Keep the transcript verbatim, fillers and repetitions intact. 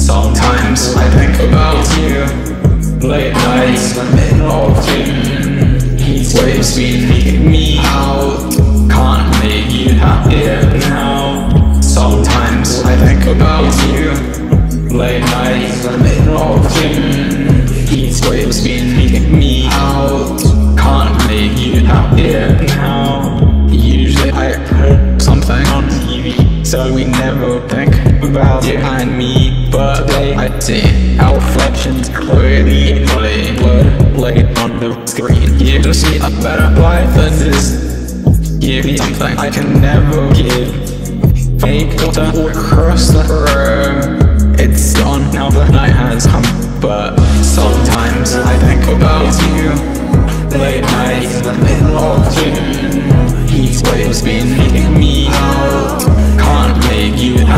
Sometimes I think about you. Late nights, the middle of June. Heat waves beating me out. Can't make you happier now. Sometimes I think about you. Late nights, the middle of June. Heat waves beating me out. Can't make you happier now. Usually I put something on T V, so we never think about you and me. But today I see our reflections clearly blurred, blurred on the screen. You can see a better life than this. Give me something I can never give. Fake water all across the room. It's gone now, the night has come. But sometimes I think about you. Late nights in the middle of June. Heat waves been hitting me out. Can't make you